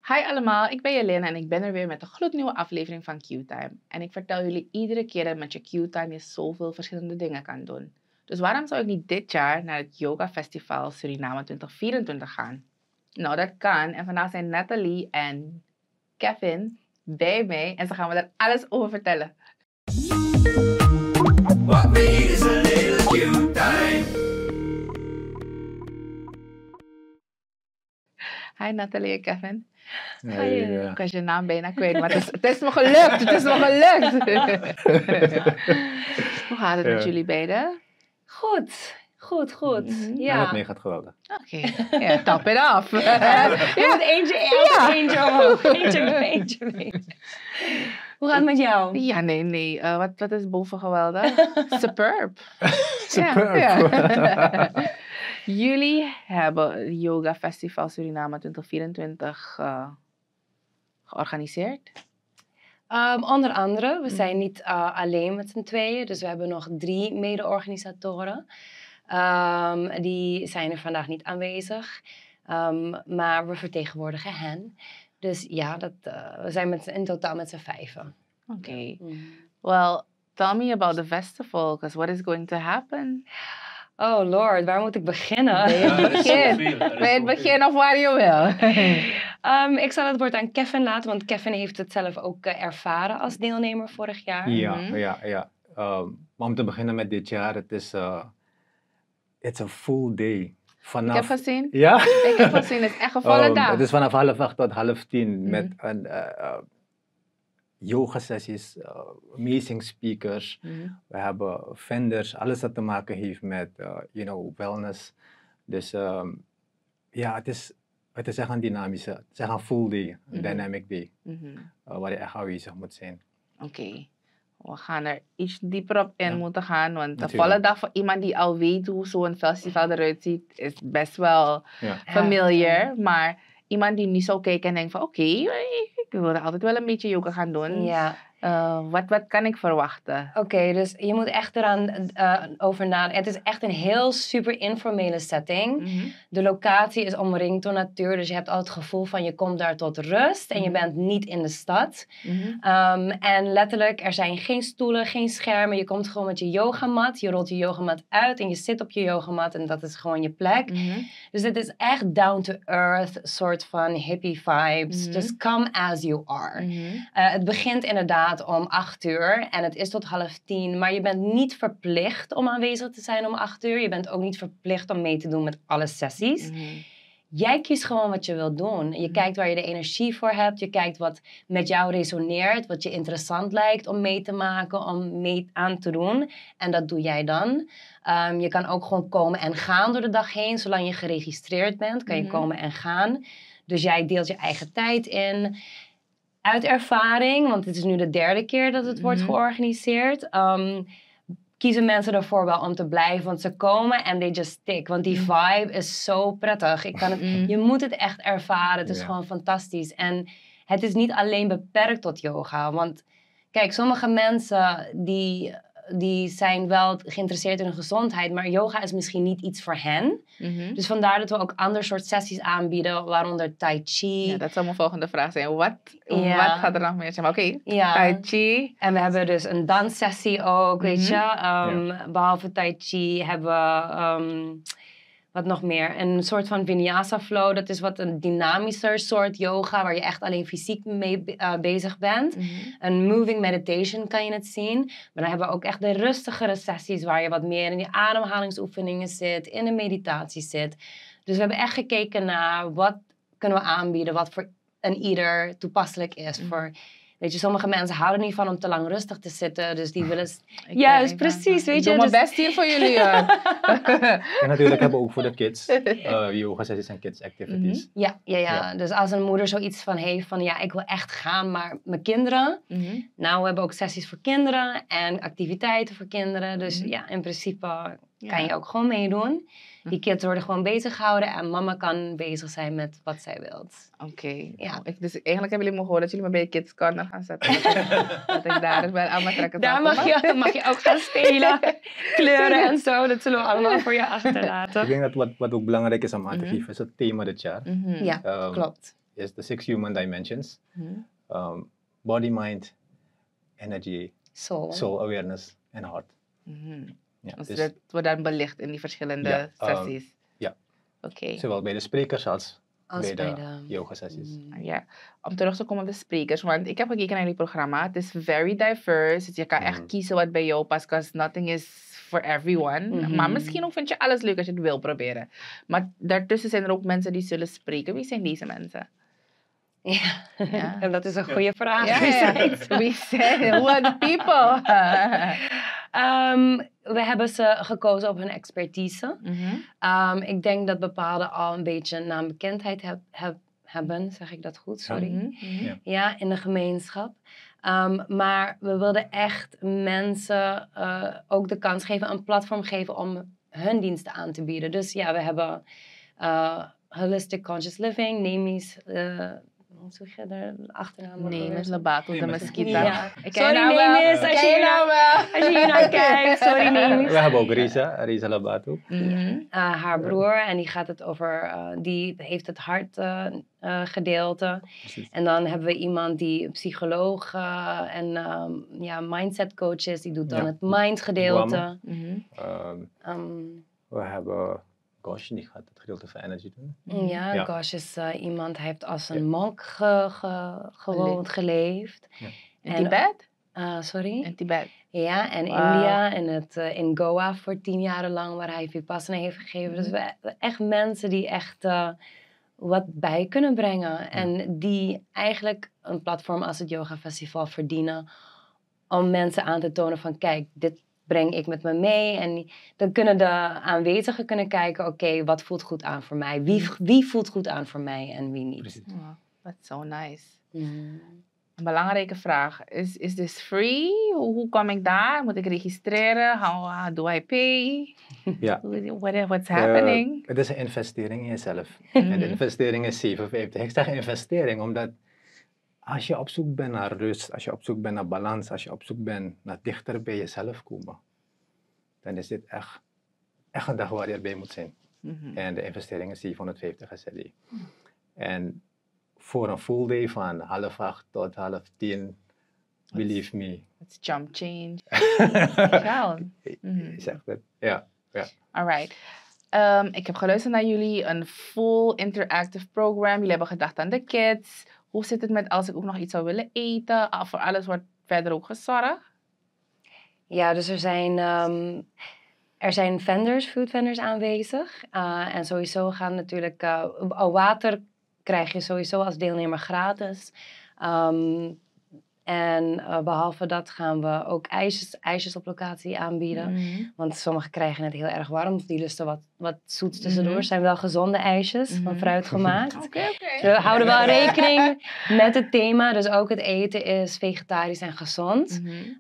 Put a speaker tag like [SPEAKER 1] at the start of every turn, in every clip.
[SPEAKER 1] Hi allemaal, ik ben Jelena en ik ben er weer met een gloednieuwe aflevering van Q-Time. En ik vertel jullie iedere keer dat met je Q-Time je zoveel verschillende dingen kan doen. Dus waarom zou ik niet dit jaar naar het Yoga Festival Suriname 2024 gaan? Nou, dat kan. En vandaag zijn Nathalie en Kevin bij mij en ze gaan me daar alles over vertellen. What we need is a little Q-Time. Hi Nathalie en Kevin. Ik was je naam bijna kwijt, maar het is me gelukt. Het is me gelukt. Hoe gaat het met jullie beiden?
[SPEAKER 2] Goed. Ja.
[SPEAKER 3] En het mee gaat geweldig.
[SPEAKER 1] Oké, ja, top it off.
[SPEAKER 2] Je moet eentje omhoog. Eentje. Hoe gaat het met jou?
[SPEAKER 1] Ja, nee. Wat is boven geweldig? Superb.
[SPEAKER 3] Superb.
[SPEAKER 1] Ja. Jullie hebben het Yoga Festival Suriname 2024 georganiseerd?
[SPEAKER 2] Onder andere, we zijn niet alleen met z'n tweeën, dus we hebben nog 3 mede-organisatoren. Die zijn er vandaag niet aanwezig, maar we vertegenwoordigen hen. Dus ja, we zijn in totaal met z'n 5.
[SPEAKER 1] Oké. Well, tell me about the festival, because what is going to happen?
[SPEAKER 2] Oh lord, waar moet ik beginnen?
[SPEAKER 1] Bij het begin of waar je wil.
[SPEAKER 2] Ik zal het woord aan Kevin laten, want Kevin heeft het zelf ook ervaren als deelnemer vorig jaar.
[SPEAKER 3] Ja. Maar om te beginnen met dit jaar, het is it's a full day.
[SPEAKER 1] Ik heb gezien.
[SPEAKER 3] Ja?
[SPEAKER 1] Ik heb gezien, het is echt een volle dag.
[SPEAKER 3] Het is vanaf 9:30 tot 9:30 met een yoga sessies, amazing speakers. We hebben vendors, alles wat te maken heeft met wellness. Dus het is echt een dynamische, het is echt een full day, een dynamic day, waar je echt aanwezig moet zijn.
[SPEAKER 1] Oké. We gaan er iets dieper op in moeten gaan, want de volle dag voor iemand die al weet hoe zo'n festival eruit ziet, is best wel familiar. Maar iemand die niet zou kijken en denkt van oké, ik wil altijd wel een beetje yoga gaan doen.
[SPEAKER 2] Ja.
[SPEAKER 1] Wat kan ik verwachten?
[SPEAKER 2] Oké, dus je moet echt eraan over nadenken. Het is echt een heel super informele setting. De locatie is omringd door natuur, dus je hebt al het gevoel van je komt daar tot rust en je bent niet in de stad. En letterlijk, er zijn geen stoelen, geen schermen. Je komt gewoon met je yogamat, je rolt je yogamat uit en je zit op je yogamat en dat is gewoon je plek. Dus het is echt down to earth, soort van hippie vibes. Just come as you are. Het begint inderdaad om 8:00 en het is tot 9:30, maar je bent niet verplicht om aanwezig te zijn om 8:00. Je bent ook niet verplicht om mee te doen met alle sessies. Jij kiest gewoon wat je wilt doen. Je kijkt waar je de energie voor hebt. Je kijkt wat met jou resoneert, wat je interessant lijkt om mee te maken, om mee aan te doen. En dat doe jij dan. Je kan ook gewoon komen en gaan door de dag heen. Zolang je geregistreerd bent, kan je komen en gaan. Dus jij deelt je eigen tijd in. Uit ervaring, want het is nu de 3e keer dat het wordt georganiseerd, kiezen mensen ervoor wel om te blijven, want ze komen en they just stick. Want die vibe is zo prettig. Je moet het echt ervaren. Het is gewoon fantastisch. En het is niet alleen beperkt tot yoga. Want kijk, sommige mensen die zijn wel geïnteresseerd in hun gezondheid, maar yoga is misschien niet iets voor hen. Dus vandaar dat we ook ander soort sessies aanbieden, waaronder Tai Chi.
[SPEAKER 1] Ja, dat zou mijn volgende vraag zijn. Wat gaat er nog meer zijn? Oké, Tai Chi.
[SPEAKER 2] En we hebben dus een danssessie ook, weet je. Behalve Tai Chi hebben we... wat nog meer? Een soort van Vinyasa flow. Dat is wat een dynamischer soort yoga, waar je echt alleen fysiek mee bezig bent. Een moving meditation kan je het zien. Maar dan hebben we ook echt de rustigere sessies, waar je wat meer in die ademhalingsoefeningen zit, in de meditatie zit. Dus we hebben echt gekeken naar wat kunnen we aanbieden, wat voor een ieder toepasselijk is. Weet je, sommige mensen houden niet van om te lang rustig te zitten. Dus die willen... Juist, precies, weet je.
[SPEAKER 1] Ik doe mijn best hier voor jullie.
[SPEAKER 3] En natuurlijk hebben we ook voor de kids yoga sessies en kids activities.
[SPEAKER 2] Ja. Dus als een moeder zoiets van heeft van ik wil echt gaan, maar mijn kinderen. Nou, we hebben ook sessies voor kinderen en activiteiten voor kinderen. Dus in principe kan je ook gewoon meedoen. Die kids worden gewoon bezig gehouden en mama kan bezig zijn met wat zij wilt.
[SPEAKER 1] Oké. Ja. Dus eigenlijk hebben jullie me gehoord dat jullie me bij je kids corner gaan zetten. Dat ik daar wel aan mijn trekken
[SPEAKER 2] daar mag je ook gaan spelen. Kleuren en zo, dat zullen we allemaal voor je achterlaten.
[SPEAKER 3] Ik denk dat wat ook belangrijk is om aan te geven is het thema dit jaar.
[SPEAKER 2] Ja, klopt.
[SPEAKER 3] is the 6 human dimensions. Body, mind, energy, soul awareness en heart.
[SPEAKER 1] Ja, dus dat wordt dan belicht in die verschillende sessies?
[SPEAKER 3] Ja.
[SPEAKER 1] Oké.
[SPEAKER 3] Zowel bij de sprekers als bij de yoga sessies.
[SPEAKER 1] Ja, om terug te komen op de sprekers, want ik heb gekeken naar die programma. Het is very diverse. Dus je kan echt kiezen wat bij jou past, because nothing is for everyone. Maar misschien ook vind je alles leuk als je het wil proberen. Maar daartussen zijn er ook mensen die zullen spreken. Wie zijn deze mensen?
[SPEAKER 2] Ja, dat is een goede vraag.
[SPEAKER 1] Wie zijn? Who are the people?
[SPEAKER 2] We hebben ze gekozen op hun expertise. Ik denk dat bepaalde al een beetje naambekendheid hebben. Zeg ik dat goed? Sorry. Ja, in de gemeenschap. Maar we wilden echt mensen ook de kans geven, een platform geven om hun diensten aan te bieden. Dus ja, we hebben Holistic Conscious Living, Nemis... hoe zeg je de achternaam?
[SPEAKER 1] Nemis Lobato de Mesquita.
[SPEAKER 2] Ja. Sorry Nemis, als je hier naar kijkt. Sorry Nemis.
[SPEAKER 3] We hebben ook Risa Lobato.
[SPEAKER 2] Haar broer, en die gaat het over, die heeft het hartgedeelte. En dan hebben we iemand die psycholoog en mindset coach is, die doet dan het mindgedeelte.
[SPEAKER 3] We hebben Gosh, die gaat het gedeelte van energy doen.
[SPEAKER 2] Gosh is iemand, hij heeft als een monk gewoond, geleefd.
[SPEAKER 1] In Tibet?
[SPEAKER 2] Sorry?
[SPEAKER 1] In Tibet.
[SPEAKER 2] Ja, en India en in Goa voor 10 jaar lang, waar hij Vipassana heeft gegeven. Dus we echt mensen die echt wat bij kunnen brengen. En die eigenlijk een platform als het Yoga Festival verdienen om mensen aan te tonen van kijk, dit breng ik met me mee. En dan kunnen de aanwezigen kijken, oké, wat voelt goed aan voor mij? Wie voelt goed aan voor mij en wie niet?
[SPEAKER 1] That's so nice. Een belangrijke vraag. Is this free? Hoe kom ik daar? Moet ik registreren? How do I pay?
[SPEAKER 3] Ja.
[SPEAKER 1] What's happening?
[SPEAKER 3] Het is een investering in jezelf. En de investering is 57. Ik zeg investering omdat als je op zoek bent naar rust, als je op zoek bent naar balans, als je op zoek bent naar dichter bij jezelf komen, dan is dit echt een dag waar je erbij moet zijn. En de investering is 750 SLE. En voor een full day van 7:30 tot 9:30, believe me.
[SPEAKER 1] It's jump change.
[SPEAKER 3] Zeg dat. Ja.
[SPEAKER 1] Alright. Ik heb geluisterd naar jullie, een full interactive program. Jullie hebben gedacht aan de kids. Hoe zit het met als ik ook nog iets zou willen eten? Voor alles wordt verder ook gezorgd?
[SPEAKER 2] Ja, dus er zijn food vendors aanwezig. En sowieso gaan natuurlijk... water krijg je sowieso als deelnemer gratis. En behalve dat gaan we ook ijsjes op locatie aanbieden. Want sommigen krijgen het heel erg warm. Die lusten wat zoets tussendoor. Het zijn wel gezonde ijsjes, van fruit gemaakt.
[SPEAKER 1] Okay.
[SPEAKER 2] We houden wel rekening met het thema. Dus ook het eten is vegetarisch en gezond.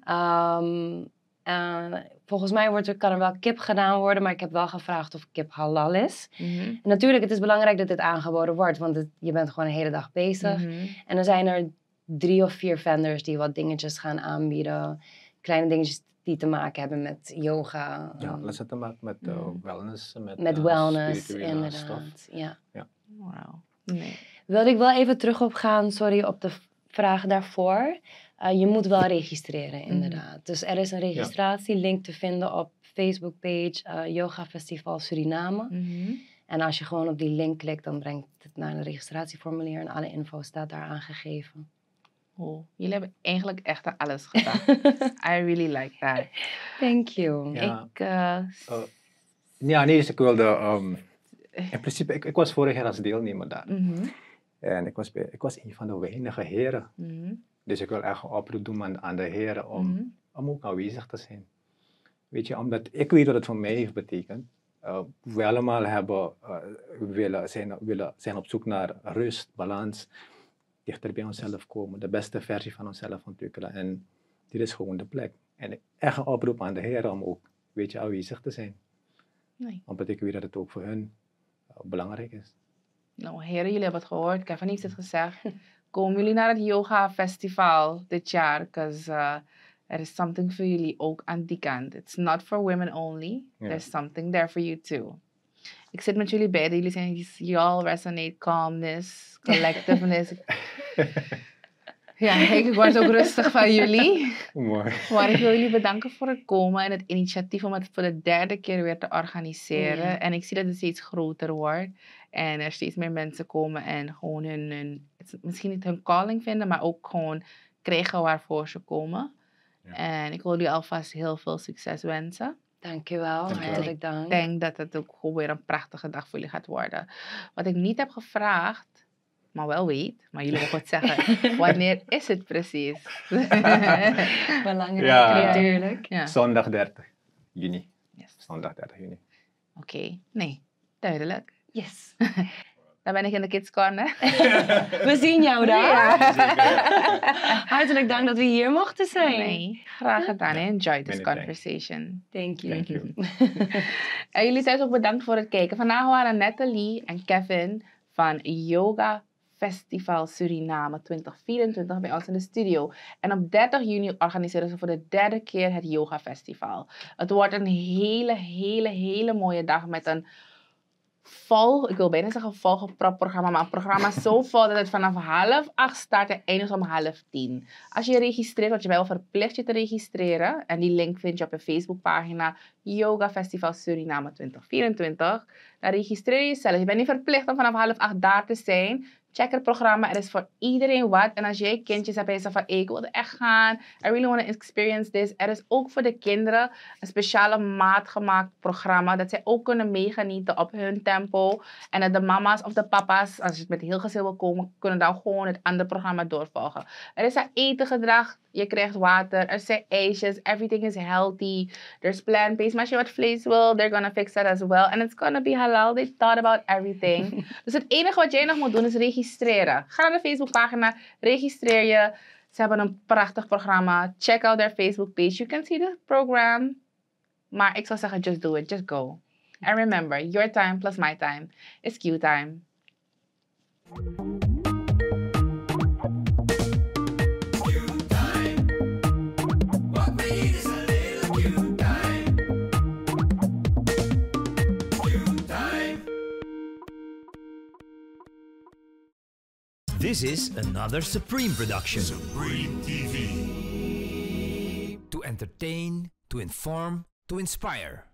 [SPEAKER 2] Volgens mij kan er wel kip gedaan worden. Maar ik heb wel gevraagd of kip halal is. En natuurlijk, het is belangrijk dat dit aangeboden wordt. Want je bent gewoon een hele dag bezig. En dan zijn er 3 of 4 vendors die wat dingetjes gaan aanbieden. Kleine dingetjes die te maken hebben met yoga.
[SPEAKER 3] Ja, alles te maken met wellness.
[SPEAKER 2] Met wellness, inderdaad. Ja.
[SPEAKER 1] Wow. Nee.
[SPEAKER 2] Wilde ik wel even terug op gaan, sorry, op de vraag daarvoor. Je moet wel registreren, inderdaad. Dus er is een registratielink te vinden op Facebook-page Yoga Festival Suriname. En als je gewoon op die link klikt, dan brengt het naar een registratieformulier. En alle info staat daar aangegeven.
[SPEAKER 1] Oh, jullie hebben eigenlijk echt aan alles gedaan. I really like that.
[SPEAKER 2] Thank you.
[SPEAKER 3] Dus ik wilde... in principe, ik was vorig jaar als deelnemer daar. En ik was een van de weinige heren. Dus ik wil echt een oproep doen aan de heren om ook aanwezig te zijn. Weet je, omdat ik weet wat het voor mij heeft betekend. We allemaal zijn op zoek naar rust, balans, dichter bij onszelf komen, de beste versie van onszelf ontwikkelen. En dit is gewoon de plek. En echt een oproep aan de heren om ook, weet je, aanwezig te zijn.
[SPEAKER 1] Nee.
[SPEAKER 3] Omdat ik weet dat het ook voor hun belangrijk is.
[SPEAKER 1] Nou, heren, jullie hebben het gehoord. Kevin heeft het gezegd. Komen jullie naar het Yoga Festival dit jaar? Because er is something voor jullie ook aan die kant. It's not for women only. There's something there for you too. Ik zit met jullie beiden. Jullie zijn y'all resonate, calmness, collectiveness. Ja, ik word ook rustig van jullie.
[SPEAKER 3] Mooi.
[SPEAKER 1] Maar ik wil jullie bedanken voor het komen en het initiatief om het voor de 3e keer weer te organiseren.
[SPEAKER 2] Ja.
[SPEAKER 1] En ik zie dat het steeds groter wordt. En er steeds meer mensen komen en gewoon misschien niet hun calling vinden, maar ook gewoon krijgen waarvoor ze komen.
[SPEAKER 3] Ja.
[SPEAKER 1] En ik wil jullie alvast heel veel succes wensen.
[SPEAKER 2] Dankjewel, hartelijk dank.
[SPEAKER 1] Ik denk dat het ook gewoon weer een prachtige dag voor jullie gaat worden. Wat ik niet heb gevraagd, maar wel weet, maar jullie mogen het zeggen. Wanneer is het precies?
[SPEAKER 2] Belangrijk
[SPEAKER 3] Ja.
[SPEAKER 2] natuurlijk.
[SPEAKER 1] Ja.
[SPEAKER 3] Zondag 30 juni.
[SPEAKER 1] Yes.
[SPEAKER 3] Zondag 30 juni.
[SPEAKER 1] Oké, nee, duidelijk.
[SPEAKER 2] Yes.
[SPEAKER 1] Dan ben ik in de Kids Corner.
[SPEAKER 2] We zien jou daar.
[SPEAKER 1] Ja.
[SPEAKER 2] Hartelijk dank dat we hier mochten zijn.
[SPEAKER 1] Nee, graag gedaan. Enjoy this
[SPEAKER 3] Many thanks.
[SPEAKER 1] conversation.
[SPEAKER 2] Thank you.
[SPEAKER 3] Thank you.
[SPEAKER 1] En jullie thuis ook bedankt voor het kijken. Vandaag waren Nathalie en Kevin van Yoga Festival Suriname 2024 bij ons in de studio. En op 30 juni organiseren ze voor de 3e keer het Yoga Festival. Het wordt een hele mooie dag met een vol, ik wil bijna zeggen volgepropt programma, maar een programma zo vol dat het vanaf 7:30 start en eindigt om 9:30. Als je je registreert, word je wel verplicht je te registreren. En die link vind je op de Facebookpagina Yoga Festival Suriname 2024. Dan registreer je jezelf. Je bent niet verplicht om vanaf 7:30 daar te zijn. Check het programma, er is voor iedereen wat. En als jij kindjes hebt en je zegt van, ik wil er echt gaan. I really want to experience this. Er is ook voor de kinderen een speciale maatgemaakt programma. Dat zij ook kunnen meegenieten op hun tempo. En dat de mama's of de papa's, als je het met heel gezin wil komen, kunnen dan gewoon het andere programma doorvolgen. Er is een etengedrag. Je krijgt water. Er zijn ijsjes. Everything is healthy. There's plant-based. Maar als je wat vlees wil, they're gonna fix that as well. And it's gonna be halal. They thought about everything. Dus het enige wat jij nog moet doen is registreren. Ga naar de Facebookpagina. Registreer je. Ze hebben een prachtig programma. Check out their Facebook page. You can see the program. Maar ik zou zeggen, just do it. Just go. And remember, your time plus my time is Q time.
[SPEAKER 4] This is another Supreme production.
[SPEAKER 5] Supreme TV.
[SPEAKER 4] To entertain, to inform, to inspire.